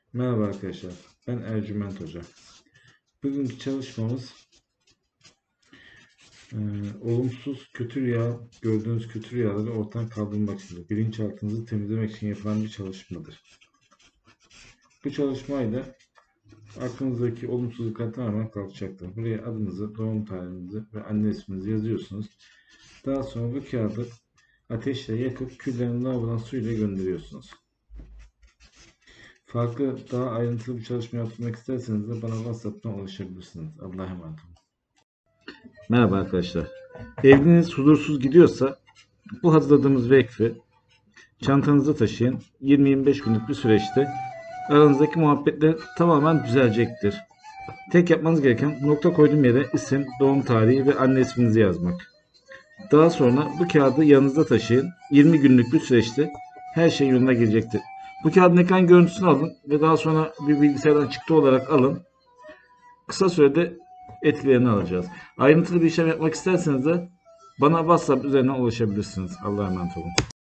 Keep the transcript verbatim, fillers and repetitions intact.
Merhaba arkadaşlar, ben Ercüment Hoca. Bugünkü çalışmamız e, olumsuz kötü rüya, gördüğünüz kötü rüyaları ortadan kaldırmak için, bilinçaltınızı temizlemek için yapılan bir çalışmadır. Bu çalışmayla aklınızdaki olumsuzluklar tamamen kalkacaktır. Buraya adınızı, doğum tarihinizi ve anne isminizi yazıyorsunuz. Daha sonra bu kağıdı ateşle yakıp küllerini lavabodan suyla gönderiyorsunuz. Farklı, daha ayrıntılı bir çalışma yapmak isterseniz de bana WhatsApp'tan ulaşabilirsiniz. Allah'a emanet olun. Merhaba arkadaşlar. Evliliğiniz huzursuz gidiyorsa bu hazırladığımız vekfi çantanızda taşıyın. yirmi yirmi beş günlük bir süreçte aranızdaki muhabbetler tamamen düzelecektir. Tek yapmanız gereken nokta koyduğum yere isim, doğum tarihi ve anne isminizi yazmak. Daha sonra bu kağıdı yanınızda taşıyın. yirmi günlük bir süreçte her şey yoluna girecektir. Bu kağıdın ekran görüntüsünü alın ve daha sonra bir bilgisayardan çıktı olarak alın. Kısa sürede etkilerini alacağız. Ayrıntılı bir işlem yapmak isterseniz de bana WhatsApp üzerinden ulaşabilirsiniz. Allah'a emanet olun.